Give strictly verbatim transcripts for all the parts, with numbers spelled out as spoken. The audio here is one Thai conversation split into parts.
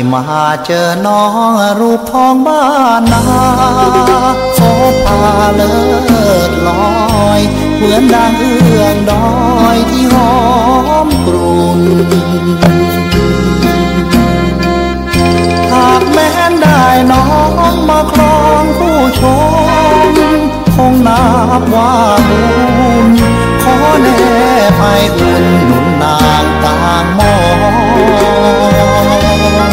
มาเจอน้องรูปทองบ้านนาโสภาเลิศลอยเหมือนดังเอื้องดอยที่หอมกรุ่นหากแม้นได้น้องมาครองผู้ชมคงนับว่าบุญขอแน่ไปอุ่นหนุนนางต่างมอง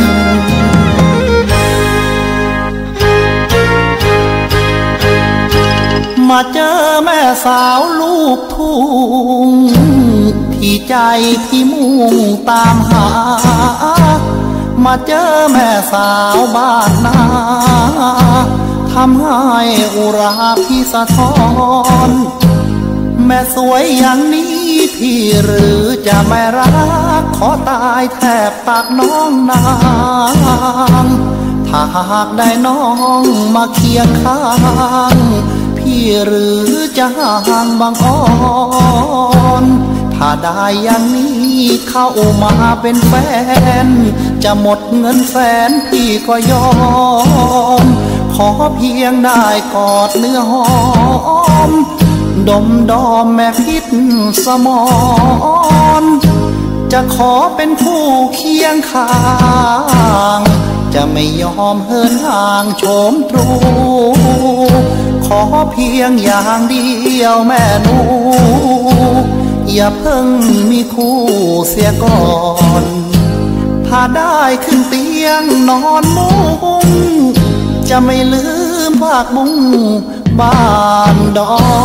มาเจอแม่สาวลูกทุ่งที่ใจที่มุ่งตามหามาเจอแม่สาวบ้านนาทำให้อุราพี่สะท้อนแม่สวยอย่างนี้พี่หรือจะไม่รักขอตายแทบปากน้องนางถ้าหากได้น้องมาเคียงข้างพี่หรือจะห่างบางอ่อนถ้าได้อย่างนี้เข้ามาเป็นแฟนจะหมดเงินแสนพี่ก็ยอมขอเพียงได้กอดเนื้อหอมดมดอมแม่พิษสมอนจะขอเป็นผู้เคียงข้างจะไม่ยอมเหินห่างโฉมตรูขอเพียงอย่างเดียวแม่หนูอย่าเพิ่งมีคู่เสียก่อนถ้าได้ขึ้นเตียงนอนมุ้งจะไม่ลืมภาคมุ้งบ้านด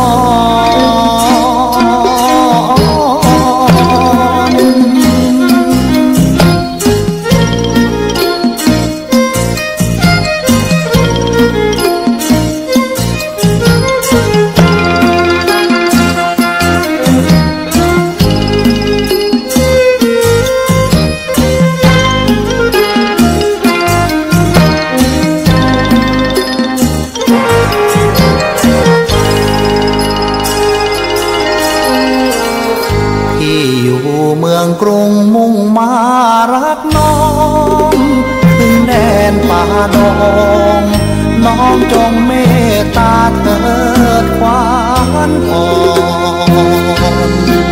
อนเมืองกรุงมุ่งมารักน้องถึงแดนป่าดงน้องจงเมตตาเถิดขวัญอ่อน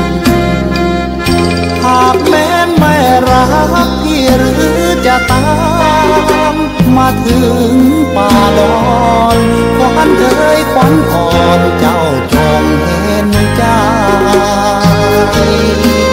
หากแม้นไม่รักพี่หรือจะตามมาถึงป่าดอนขวัญเอ่ยขวัญอ่อนเจ้าจงเห็นใจ